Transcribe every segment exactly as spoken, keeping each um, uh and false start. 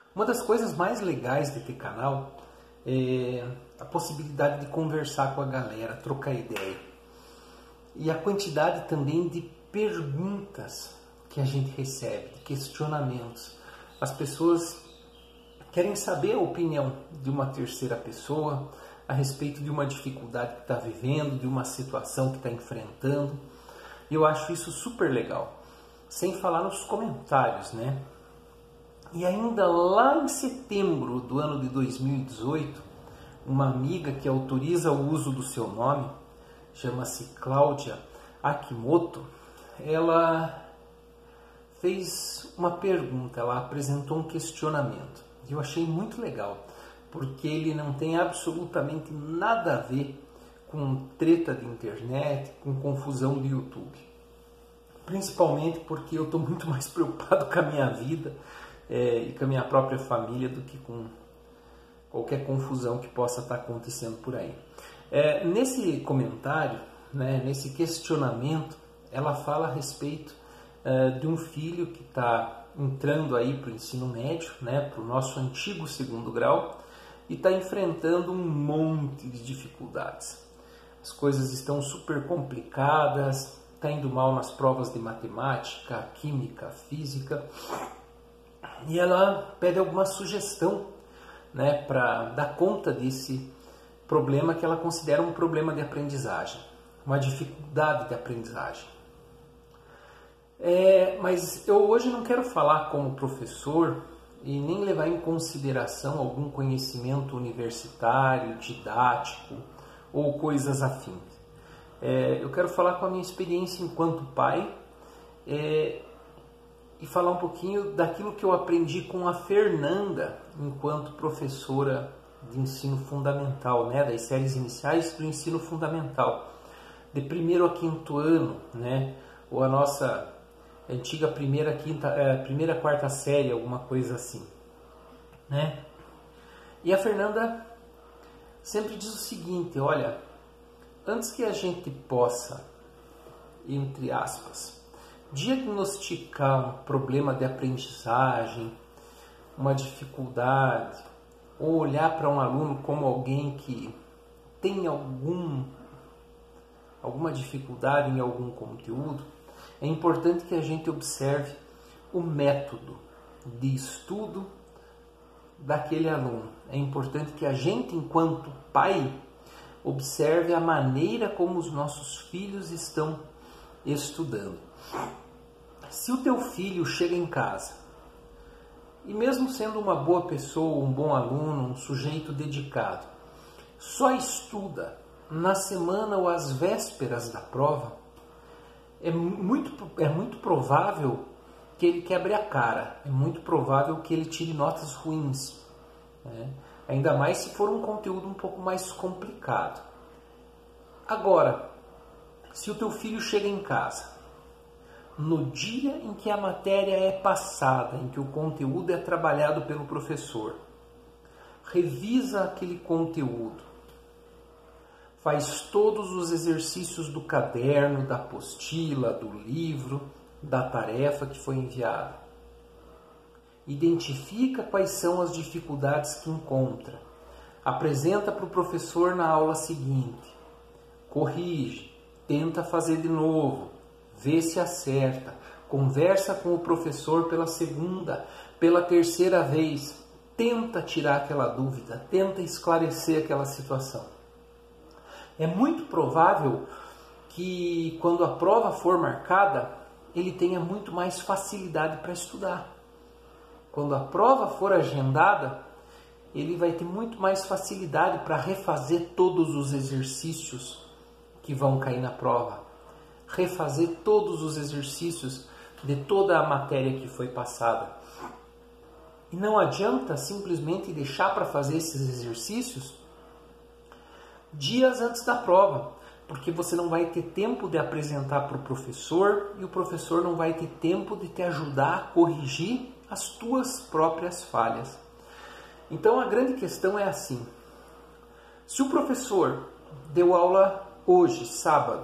Uma das coisas mais legais de ter canal é a possibilidade de conversar com a galera, trocar ideia. E a quantidade também de perguntas que a gente recebe, de questionamentos. As pessoas querem saber a opinião de uma terceira pessoa a respeito de uma dificuldade que está vivendo, de uma situação que está enfrentando. E eu acho isso super legal. Sem falar nos comentários, né? E ainda lá em setembro do ano de dois mil e dezoito, uma amiga que autoriza o uso do seu nome, chama-se Cláudia Akimoto, ela fez uma pergunta, ela apresentou um questionamento. E eu achei muito legal, porque ele não tem absolutamente nada a ver com treta de internet, com confusão do YouTube. Principalmente porque eu estou muito mais preocupado com a minha vida é, e com a minha própria família do que com qualquer confusão que possa estar acontecendo por aí. É, nesse comentário, né, nesse questionamento, ela fala a respeito é, de um filho que está entrando aí para o ensino médio, né, para o nosso antigo segundo grau, e está enfrentando um monte de dificuldades. As coisas estão super complicadas, está indo mal nas provas de matemática, química, física, e ela pede alguma sugestão, né, para dar conta desse problema que ela considera um problema de aprendizagem, uma dificuldade de aprendizagem. É, mas eu hoje não quero falar como professor e nem levar em consideração algum conhecimento universitário, didático ou coisas afins. É, eu quero falar com a minha experiência enquanto pai é, e falar um pouquinho daquilo que eu aprendi com a Fernanda enquanto professora de ensino fundamental, né, das séries iniciais do ensino fundamental, de primeiro a quinto ano, né, ou a nossa antiga primeira, quinta, é, primeira, quarta série, alguma coisa assim, né? E a Fernanda sempre diz o seguinte, olha, antes que a gente possa, entre aspas, diagnosticar um problema de aprendizagem, uma dificuldade, ou olhar para um aluno como alguém que tem algum, alguma dificuldade em algum conteúdo, é importante que a gente observe o método de estudo daquele aluno. É importante que a gente, enquanto pai, observe a maneira como os nossos filhos estão estudando. Se o teu filho chega em casa e mesmo sendo uma boa pessoa, um bom aluno, um sujeito dedicado, só estuda na semana ou às vésperas da prova, é muito, é muito provável que ele quebre a cara, é muito provável que ele tire notas ruins, né? Ainda mais se for um conteúdo um pouco mais complicado. Agora, se o teu filho chega em casa, no dia em que a matéria é passada, em que o conteúdo é trabalhado pelo professor, revisa aquele conteúdo, faz todos os exercícios do caderno, da apostila, do livro, da tarefa que foi enviada. Identifica quais são as dificuldades que encontra. Apresenta para o professor na aula seguinte. Corrige, tenta fazer de novo, vê se acerta. Conversa com o professor pela segunda, pela terceira vez. Tenta tirar aquela dúvida, tenta esclarecer aquela situação. É muito provável que quando a prova for marcada, ele tenha muito mais facilidade para estudar. Quando a prova for agendada, ele vai ter muito mais facilidade para refazer todos os exercícios que vão cair na prova. Refazer todos os exercícios de toda a matéria que foi passada. E não adianta simplesmente deixar para fazer esses exercícios dias antes da prova, porque você não vai ter tempo de apresentar para o professor e o professor não vai ter tempo de te ajudar a corrigir as tuas próprias falhas. Então a grande questão é assim, se o professor deu aula hoje, sábado,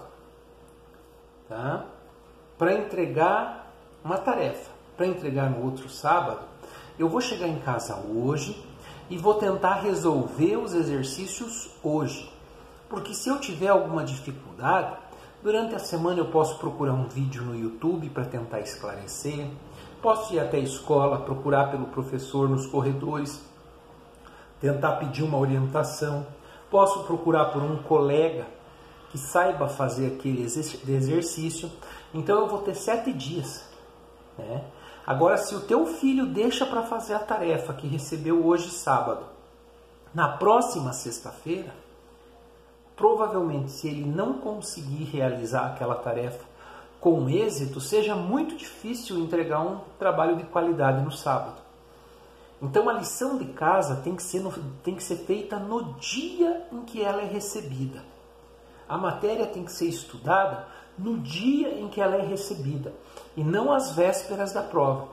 tá? Para entregar uma tarefa, para entregar no outro sábado, eu vou chegar em casa hoje e vou tentar resolver os exercícios hoje. Porque se eu tiver alguma dificuldade, durante a semana eu posso procurar um vídeo no YouTube para tentar esclarecer, posso ir até a escola, procurar pelo professor nos corredores, tentar pedir uma orientação, posso procurar por um colega que saiba fazer aquele exercício. Então eu vou ter sete dias, né? Agora, se o teu filho deixa para fazer a tarefa que recebeu hoje sábado, na próxima sexta-feira, provavelmente, se ele não conseguir realizar aquela tarefa com êxito, seja muito difícil entregar um trabalho de qualidade no sábado. Então a lição de casa tem que ser, no, tem que ser feita no dia em que ela é recebida. A matéria tem que ser estudada no dia em que ela é recebida e não às vésperas da prova.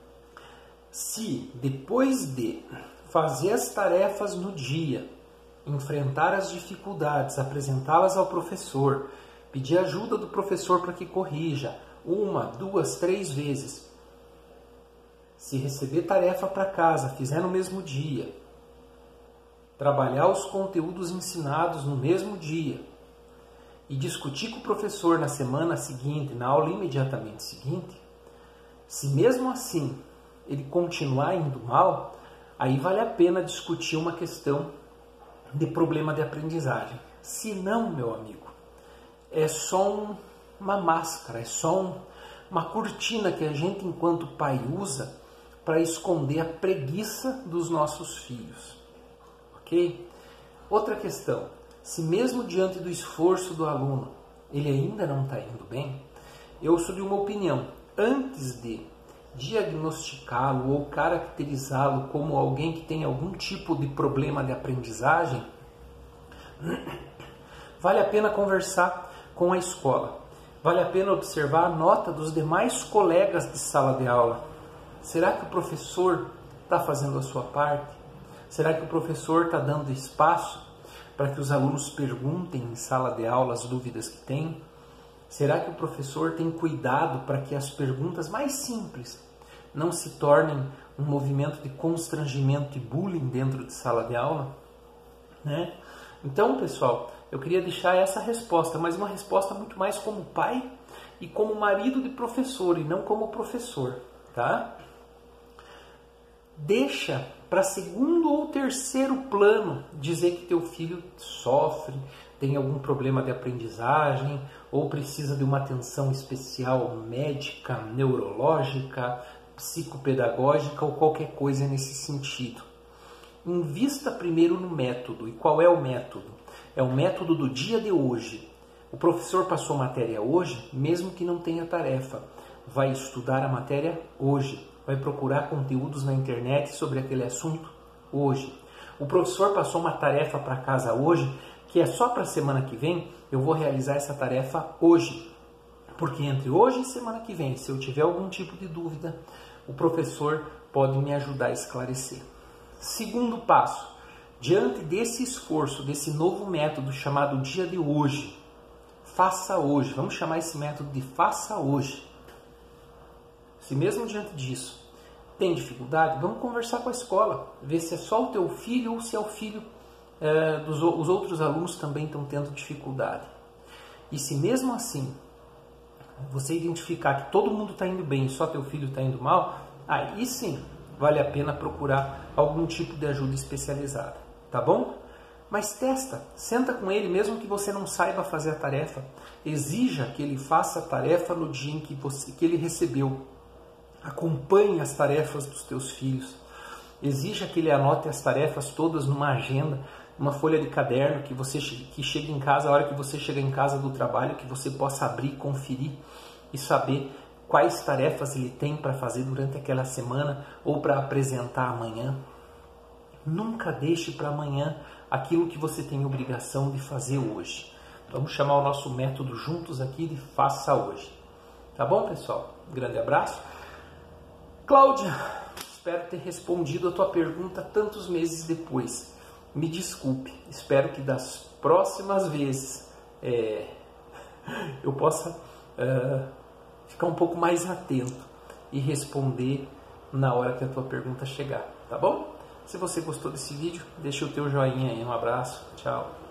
Se depois de fazer as tarefas no dia, enfrentar as dificuldades, apresentá-las ao professor, pedir ajuda do professor para que corrija uma, duas, três vezes, se receber tarefa para casa, fizer no mesmo dia, trabalhar os conteúdos ensinados no mesmo dia e discutir com o professor na semana seguinte, na aula imediatamente seguinte, se mesmo assim ele continuar indo mal, aí vale a pena discutir uma questão de problema de aprendizagem. Se não, meu amigo, é só um, uma máscara, é só um, uma cortina que a gente, enquanto pai, usa para esconder a preguiça dos nossos filhos. Ok? Outra questão, se mesmo diante do esforço do aluno, ele ainda não está indo bem, eu sou de uma opinião, antes de diagnosticá-lo ou caracterizá-lo como alguém que tem algum tipo de problema de aprendizagem, vale a pena conversar com a escola, vale a pena observar a nota dos demais colegas de sala de aula. Será que o professor está fazendo a sua parte? Será que o professor está dando espaço para que os alunos perguntem em sala de aula as dúvidas que têm? Será que o professor tem cuidado para que as perguntas mais simples não se tornem um movimento de constrangimento e bullying dentro de sala de aula? Né? Então, pessoal, eu queria deixar essa resposta, mas uma resposta muito mais como pai e como marido de professor, e não como professor, tá? Deixa para segundo ou terceiro plano dizer que teu filho sofre, tem algum problema de aprendizagem, ou precisa de uma atenção especial médica, neurológica, psicopedagógica ou qualquer coisa nesse sentido. Invista primeiro no método. E qual é o método? É o método do dia de hoje. O professor passou matéria hoje, mesmo que não tenha tarefa. Vai estudar a matéria hoje. Vai procurar conteúdos na internet sobre aquele assunto hoje. O professor passou uma tarefa para casa hoje, que é só para a semana que vem, eu vou realizar essa tarefa hoje. Porque entre hoje e semana que vem, se eu tiver algum tipo de dúvida, o professor pode me ajudar a esclarecer. Segundo passo, diante desse esforço, desse novo método chamado dia de hoje, faça hoje, vamos chamar esse método de faça hoje. Se mesmo diante disso tem dificuldade, vamos conversar com a escola, ver se é só o teu filho ou se é o filho é, dos os outros alunos também estão tendo dificuldade. E se mesmo assim você identificar que todo mundo está indo bem e só teu filho está indo mal, aí sim vale a pena procurar algum tipo de ajuda especializada, tá bom? Mas testa, senta com ele, mesmo que você não saiba fazer a tarefa, exija que ele faça a tarefa no dia em que, você, que ele recebeu. Acompanhe as tarefas dos teus filhos, exija que ele anote as tarefas todas numa agenda, uma folha de caderno, que você que chegue em casa, a hora que você chega em casa do trabalho, que você possa abrir, conferir e saber quais tarefas ele tem para fazer durante aquela semana ou para apresentar amanhã. Nunca deixe para amanhã aquilo que você tem obrigação de fazer hoje. Vamos chamar o nosso método juntos aqui de faça hoje. Tá bom, pessoal? Um grande abraço. Cláudia, espero ter respondido a tua pergunta tantos meses depois. Me desculpe, espero que das próximas vezes é, eu possa uh, ficar um pouco mais atento e responder na hora que a tua pergunta chegar, tá bom? Se você gostou desse vídeo, deixa o teu joinha aí. Um abraço, tchau!